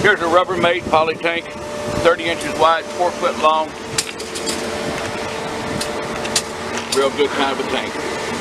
Here's a Rubbermaid poly tank, 30 inches wide, 4 foot long. Real good kind of a tank.